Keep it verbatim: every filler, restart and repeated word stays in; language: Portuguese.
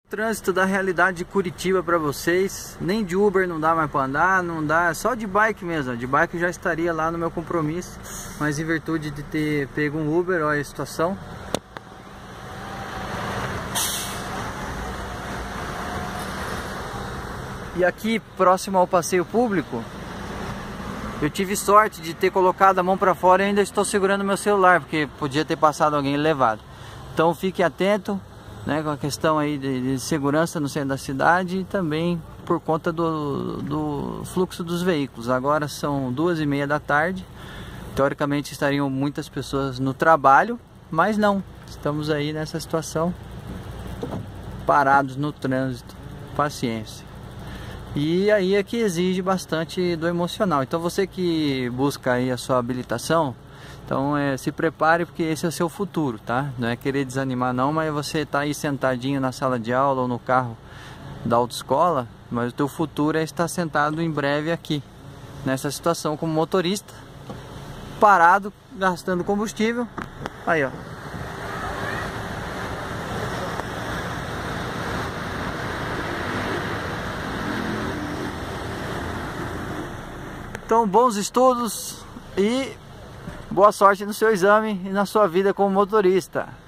Trânsito da realidade de Curitiba para vocês. Nem de Uber não dá mais para andar, não dá, só de bike mesmo. De bike eu já estaria lá no meu compromisso, mas em virtude de ter pego um Uber, olha a situação. E aqui próximo ao passeio público, eu tive sorte de ter colocado a mão para fora e ainda estou segurando meu celular, porque podia ter passado alguém e levado. Então fique atento, né, com a questão aí de, de segurança no centro da cidade e também por conta do, do fluxo dos veículos. Agora são duas e meia da tarde, teoricamente estariam muitas pessoas no trabalho, mas não, estamos aí nessa situação, parados no trânsito. Paciência. E aí é que exige bastante do emocional. Então você que busca aí a sua habilitação, então é, se prepare, porque esse é o seu futuro, tá? Não é querer desanimar não, mas você tá aí sentadinho na sala de aula ou no carro da autoescola, mas o teu futuro é estar sentado em breve aqui, nessa situação como motorista, parado, gastando combustível. Aí, ó. Então, bons estudos e boa sorte no seu exame e na sua vida como motorista.